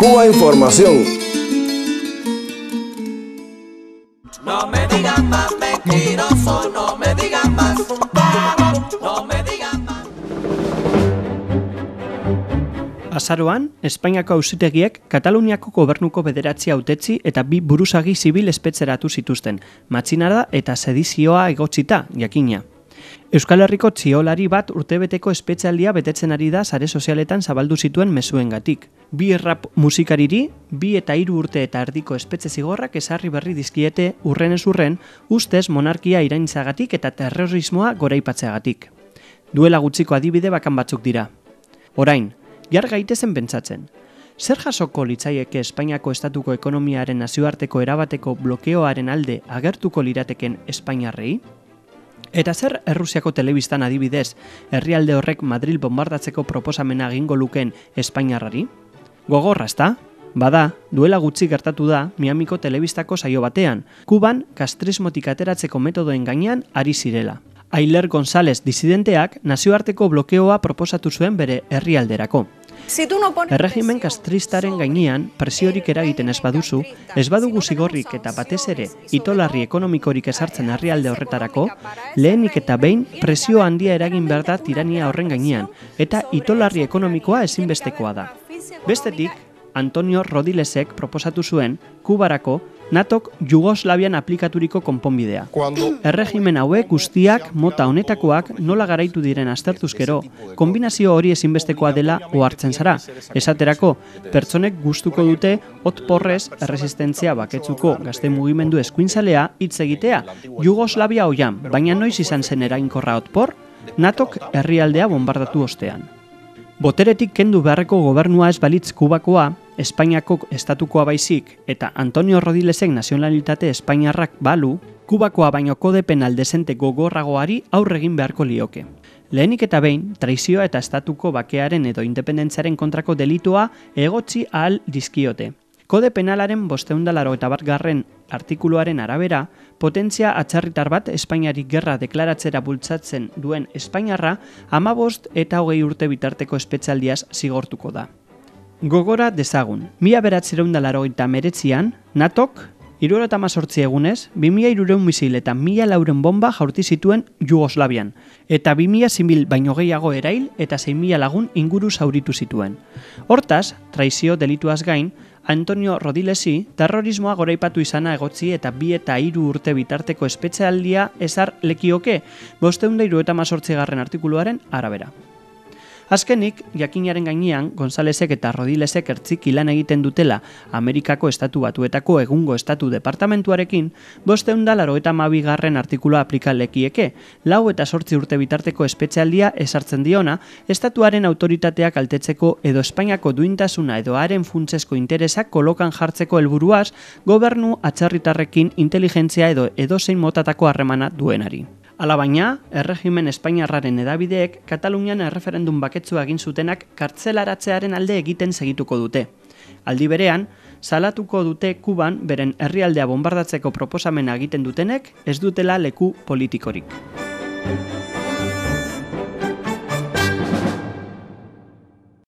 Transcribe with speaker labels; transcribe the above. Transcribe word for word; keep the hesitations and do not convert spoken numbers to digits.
Speaker 1: Cuba Información.
Speaker 2: No me digan más mentiroso, no me digan más, no me digan más.
Speaker 3: Azaroan, Espainiako auzitegiek Kataluniako gobernuko bederatzi hautetsi eta bi buruzagi zibil espetzeratu zituzten, matxinada eta sedizioa egotzita, jakina. Euskal Herriko txiolari bat urtebeteko espetxealdia betetzen ari da sare sozialetan zabaldu zituen mezuengatik. Bi rap musikariri, bi eta hiru urte eta erdiko espetxe zigorrak ezarri berri dizkiete urrenez urren, ustez monarkia iraintzagatik eta terrorismoa goraipatzeagatik. Duela gutxiko adibide bakan batzuk dira. Orain, jar gaitezen pentsatzen. Zer jasoko litzaieke Espainiako estatuko ekonomiaren nazioarteko erabateko blokeoaren alde agertuko lirateken Espainiarrei? Eta zer Errusiako telebistan adibidez, herrialde horrek Madril bombardatzeko proposamena egingo lukeen Espainiarrari? Gogorra, ezta? Bada, duela gutxi gertatu da Miamiko telebistako saio batean, Kuban kastrismotik ateratzeko metodoen gainean ari zirela. Ailer González disidenteak nazioarteko blokeoa proposatu zuen bere herrialderako. Erregimen kastristaren gainean presiorik eragiten ez baduzu, ez badugu zigorrik eta batez ere itolarri ekonomikorik ezartzen herrialde horretarako, lehenik eta behin presio handia eragin behar da tirania horren gainean, eta itolarri ekonomikoa ezinbestekoa da. Bestetik, Antonio Rodilesek proposatu zuen Kubarako Natok Jugoslavian aplikaturiko konponbidea. Erregimen hauek guztiak mota honetakoak nola garaitu diren aztertuzkero, kombinazio hori ezinbestekoa dela ohartzen zara. Esaterako, pertsonek gustuko dute hotporrez erresistentzia baketzuko gazte mugimendu eskuinzalea hitz egitea, Jugoslavia oian, baina noiz izan zen eraginkorra hotpor, Natok herrialdea bombardatu ostean. Boteretik kendu beharreko gobernua ez balitz Kubakoa, Espainiako estatukoa baizik eta Antonio Rodilesek nazionalitate espainiarrak balu, Kubakoa baino kode penal dezente gogorragoari aurre egin beharko lioke. Lehenik eta behin, traizioa eta estatuko bakearen edo independentziaren kontrako delitua egotzi ahal dizkiote. Kode penalaren bostehun eta laurogeita bat garren artikuluaren arabera, potentzia atzerritar bat Espainiari gerra deklaratzera bultzatzen duen Espainiarra hamabost eta hogei urte bitarteko espetxaldiaz zigortuko da. Gogora dezagun, mila bederatziehun eta laurogeita hemeretzian, Natok, hirurogeita hemezortzi egunez, bi mila hirurehun misil eta mila laurehun bomba jaurti zituen Jugoslavian, eta bi mila zibil baino gehiago erail eta sei mila lagun inguru zauritu zituen. Hortaz, traizio delituaz gain, Antonio Rodilesi terrorismoa goraipatu izana egotzi eta bi eta hiru urte bitarteko espetxealdia ezar lekioke, bostehun eta hirurogeita hemezortzi garren artikuluaren arabera. Azkenik, jakinaren gainean, Gonzálezek eta Rodilesek ertziki lan egiten dutela Amerikako estatu batuetako egungo estatu departamentuarekin, bostehun eta laurogeita hamabi garren artikulua aplika lekieke, lau eta zortzi urte bitarteko espetxealdia ezartzen diona, estatuaren autoritateak altetzeko edo Espainiako duintasuna edo haren funtsesko interesak kolokan jartzeko helburuaz, gobernu atzerritarrekin inteligentzia edo edozein motatako harremana duenari. Alabaina, erregimen espainiarraren edabideek Katalunian erreferendum baketsua egin zutenak kartzelaratzearen alde egiten segituko dute. Aldi berean, salatuko dute Kuban beren herrialdea bombardatzeko proposamena egiten dutenek ez dutela leku politikorik.